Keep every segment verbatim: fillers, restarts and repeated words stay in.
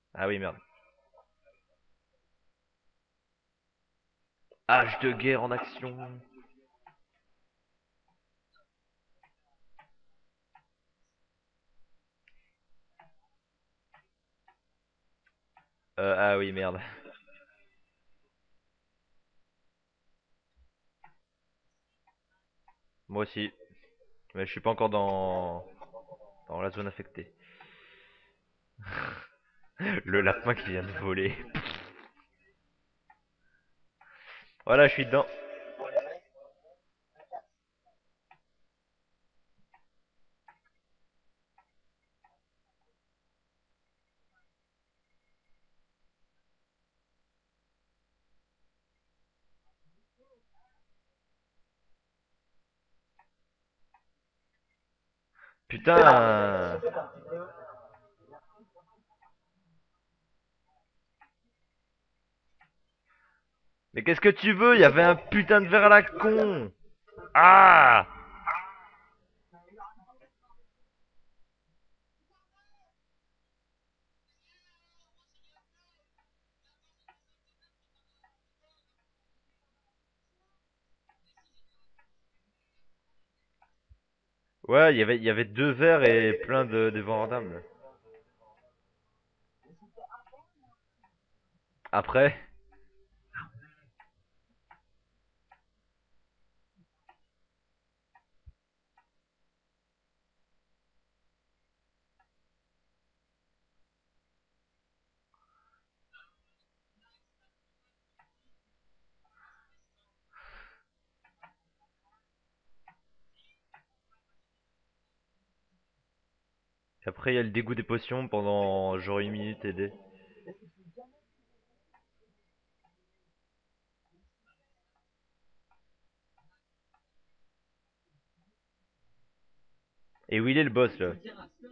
Ah oui, merde. Âge de guerre en action. Euh, ah oui, merde. Moi aussi. Mais je suis pas encore dans, dans la zone affectée. Le lapin qui vient de voler. Voilà, je suis dedans. Putain. Mais qu'est-ce que tu veux? Il y avait un putain de verre à la con. Ah. Ouais, il y avait, il y avait deux verres et plein de, de vandames. Là. Après, après il y a le dégoût des potions pendant genre une minute et des. Et où il est le boss là?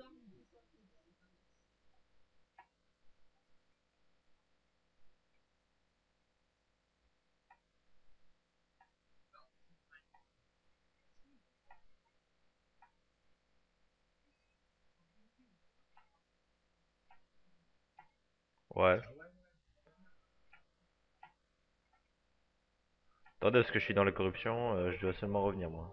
Ouais. Attendez, parce que je suis dans la corruption, euh, je dois seulement revenir moi.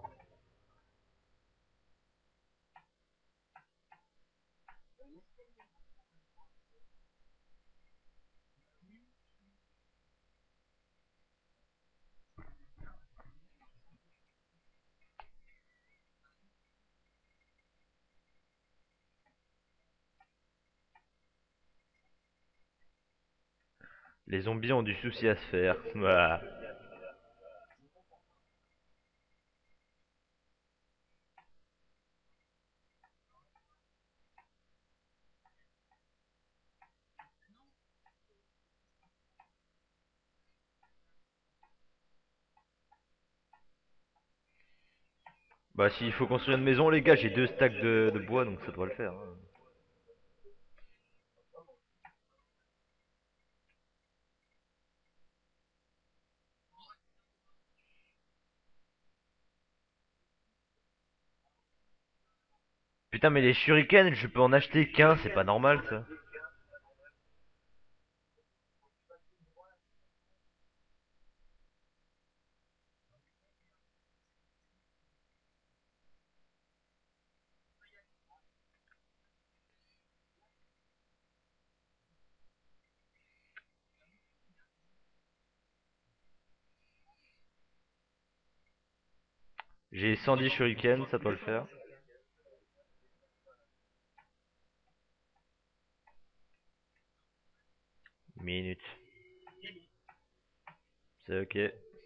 Les zombies ont du souci à se faire. Voilà. Bah s'il faut construire une maison les gars, j'ai deux stacks de, de bois donc ça doit le faire. Hein. Putain mais les shurikens, je peux en acheter qu'un, c'est pas normal ça. J'ai cent dix shurikens, ça doit le faire. Minute. C'est ok.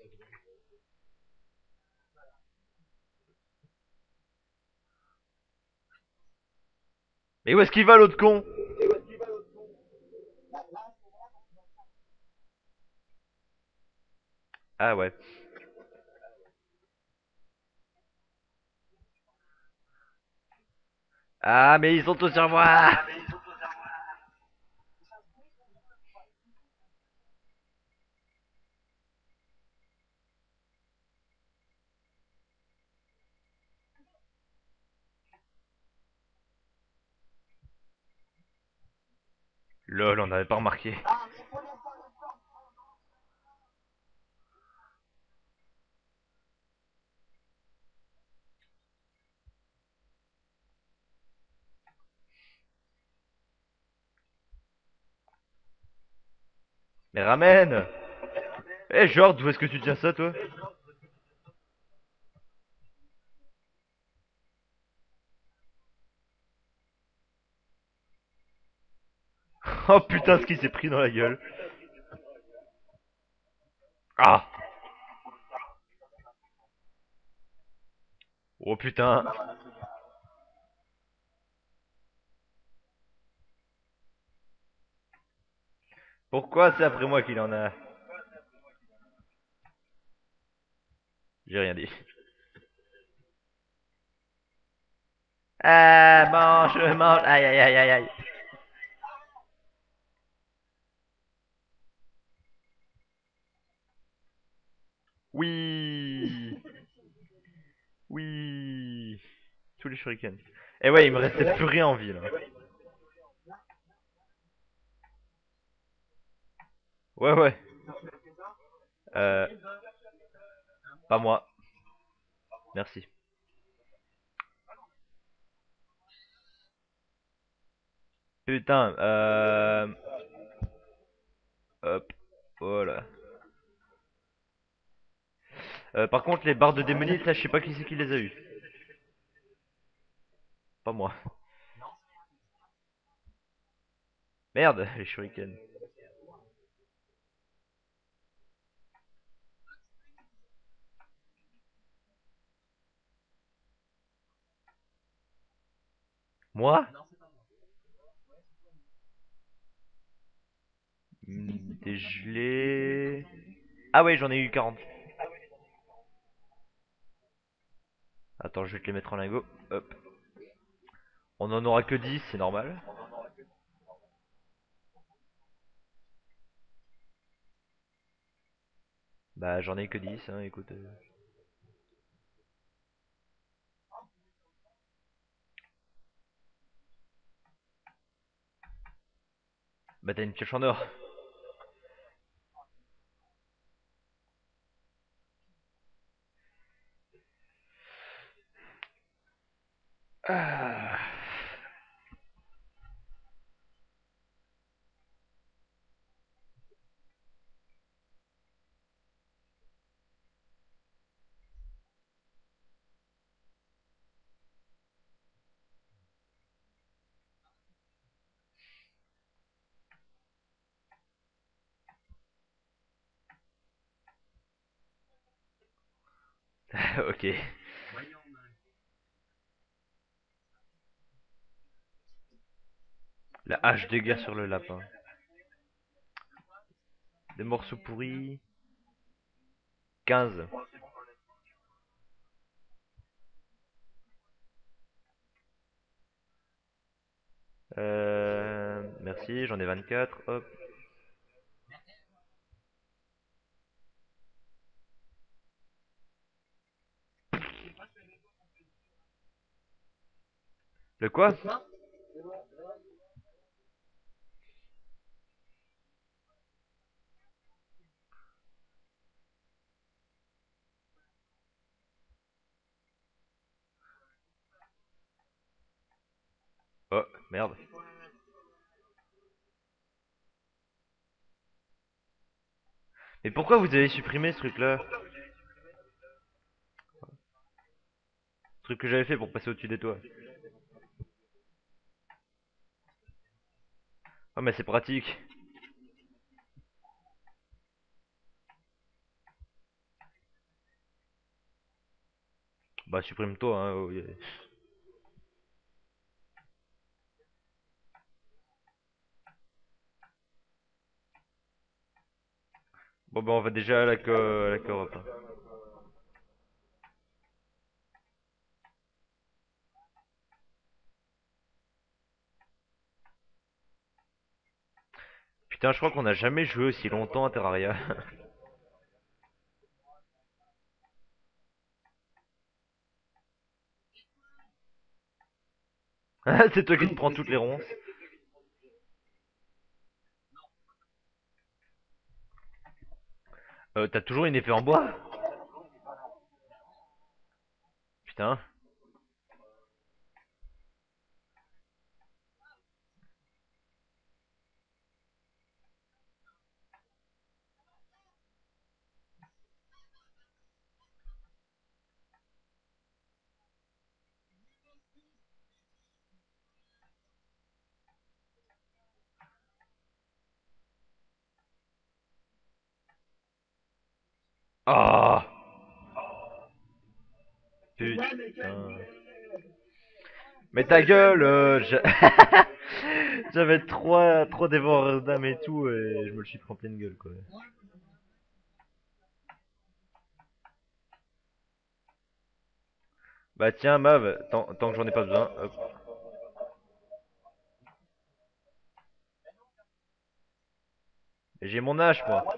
Mais où est-ce qu'il va l'autre con? Ah ouais. Ah mais ils sont tous sur moi. Lol, on n'avait pas remarqué. Mais ramène. Eh, genre, d'où est-ce que tu tiens ça, toi? Oh putain, ce qui s'est pris dans la gueule. Ah. Oh putain. Pourquoi c'est après moi qu'il en a? J'ai rien dit. Ah, mange, mange. Aïe, aïe, aïe, aïe, aïe. Oui. Oui. Tous les shurikens. Et ouais, il me restait plus rien en vie, là. Ouais, ouais. Euh, pas moi. Merci. Putain, euh... Hop. Voilà. Euh, par contre, les barres de démonite, là, je sais pas qui c'est qui les a eu. Pas moi. Merde, les shurikens. Moi? Hmm, T'es gelé. Ah ouais, j'en ai eu quarante. Attends, je vais te les mettre en lingot. Hop. On en aura que dix, c'est normal. Bah, j'en ai que dix, hein, écoute. euh. Bah, t'as une pioche en or. Ah. Ok. La hache de guerre sur le lapin. Des morceaux pourris. quinze. Euh, merci, j'en ai vingt-quatre. Hop. Le quoi? Oh, merde. Mais pourquoi vous avez supprimé ce truc-là? Ce truc que j'avais fait pour passer au-dessus des toits. Oh, mais c'est pratique. Bah, supprime-toi, hein. Oh, yeah. Bon, bah, on va déjà à la, co à la coop, hein. Putain, je crois qu'on a jamais joué aussi longtemps à Terraria. C'est toi qui te prends toutes les ronces. Euh, t'as toujours une épée en bois? Putain. Oh putain. Mais ta gueule, euh, j'a- j'avais trois, trois dévoreurs d'âmes et tout, et je me le suis pris en pleine gueule, quoi. Bah tiens, Mav, tant, tant que j'en ai pas besoin, hop. J'ai mon hache, moi.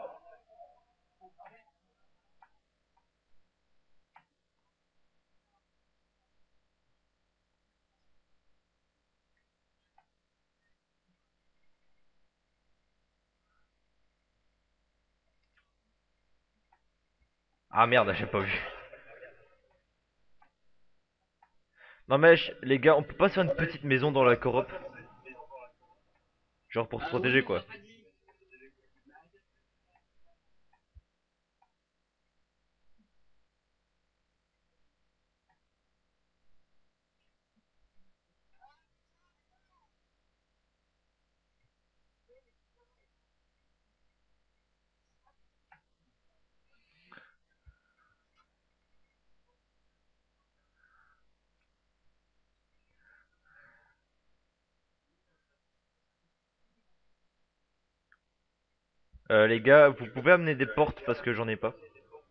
Ah merde, j'ai pas vu. Non mais ch- les gars, on peut pas se faire une petite maison dans la coop? Genre pour se protéger, quoi. Euh, les gars, vous pouvez amener des portes parce que j'en ai pas.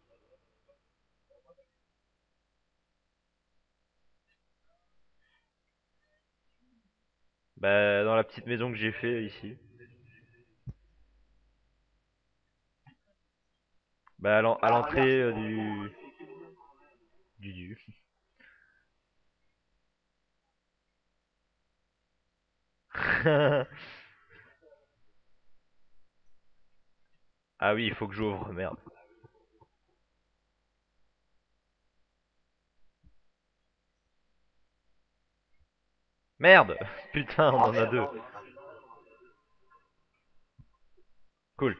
Bah dans la petite maison que j'ai fait ici. Bah à l'en- à l'entrée euh, du... du du. Ah oui, il faut que j'ouvre, merde. Merde. Putain, on en a deux. Cool.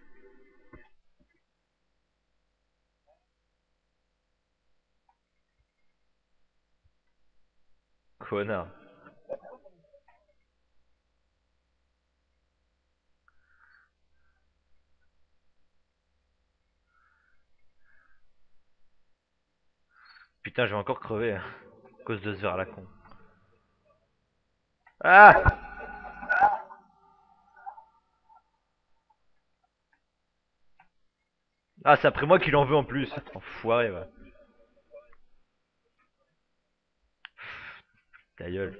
Connard. Putain, je vais encore crever hein, à cause de ce verre à la con. Ah. Ah, c'est après moi qui l'en veux en plus. Enfoiré, va. Ta gueule.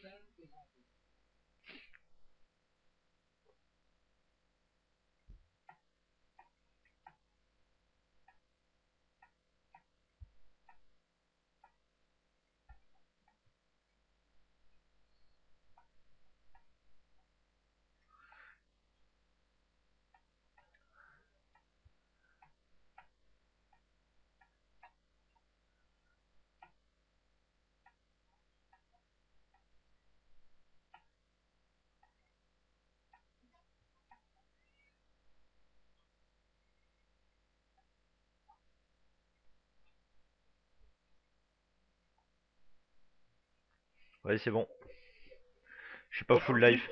Ouais, c'est bon. Je suis pas full life.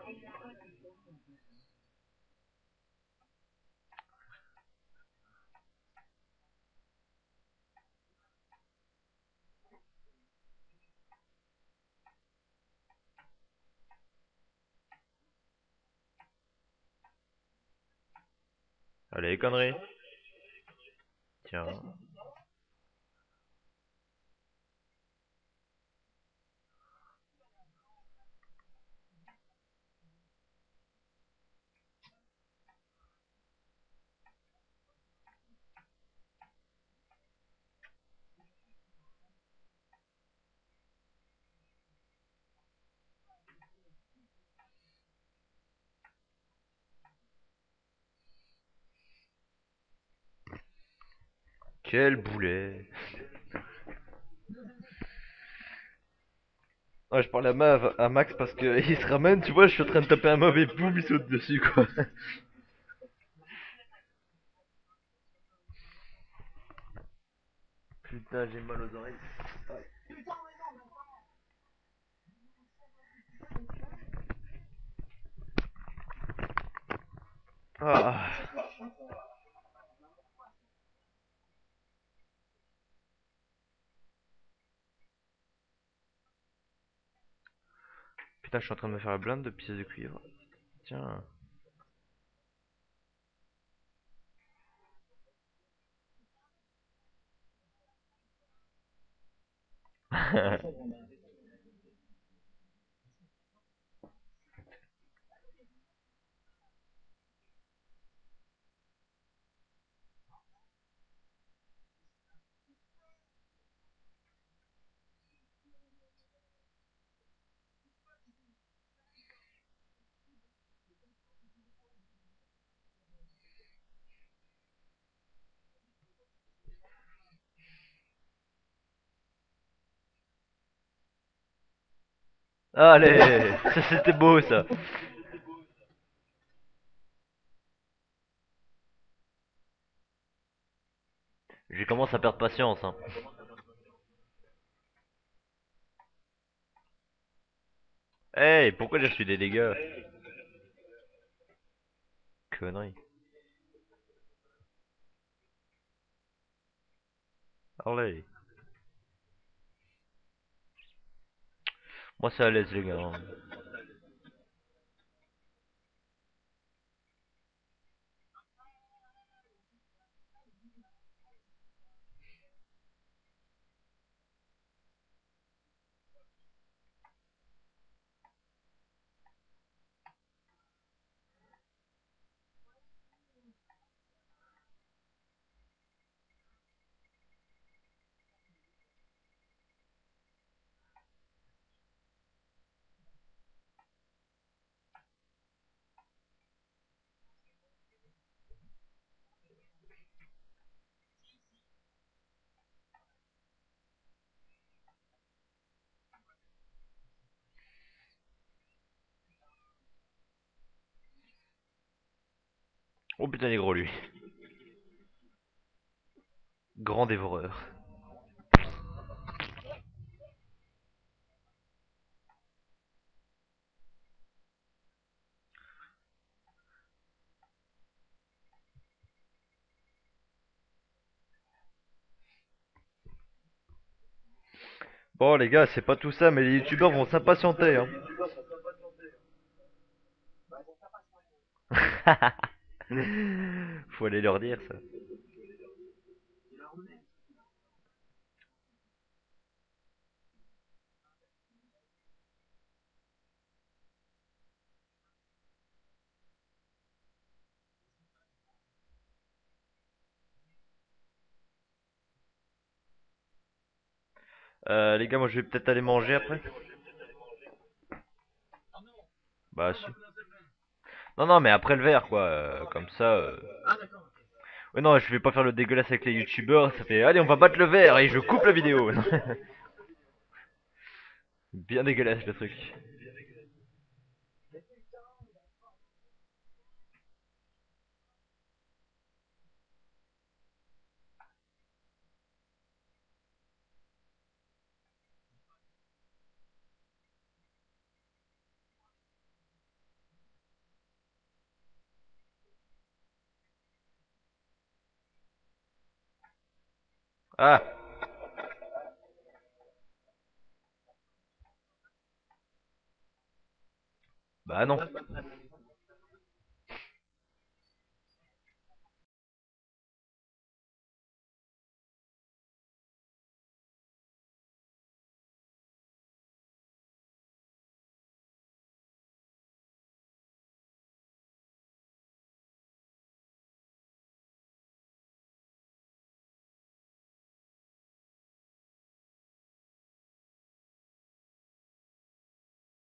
Allez, conneries. Tiens. Quel boulet. Ouais, je parle à, Mav, à Max parce que il se ramène, tu vois, je suis en train de taper un mauvais boum, il saute dessus quoi. Putain, j'ai mal aux oreilles. Ah. Putain, je suis en train de me faire la blinde de pièces de cuivre. Tiens. Allez, ça c'était beau ça. Je commence à perdre patience. Hein. Hey, pourquoi j'ai reçu des dégâts? Connerie. Allez. Moi c'est à l'aise les gars. Hein. Oh putain, il est gros lui. Grand dévoreur. Bon les gars, c'est pas tout ça, mais les youtubeurs vont s'impatienter. Hein. Faut aller leur dire ça. Euh, les gars, moi je vais peut-être aller manger après. Bah si. Non, non, mais après le verre quoi. euh, comme ça. Euh... Ouais, non, je vais pas faire le dégueulasse avec les youtubeurs. Ça fait, allez, on va battre le verre et je coupe la vidéo. Bien dégueulasse le truc. Ah, bah non.